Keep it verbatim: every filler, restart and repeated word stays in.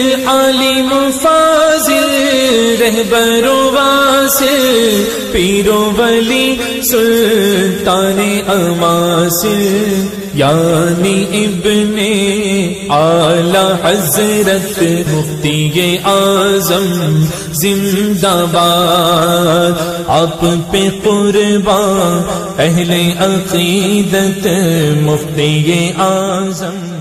आलिम फाजिल रहबरो वासिल पीरो वली सुल्ताने अमासिल यानी इब्ने आला हजरत मुफ्ती ये आजम जिंदाबाद। आप पे कुर्बान अहले अकीदत मुफ्ती ये आजम।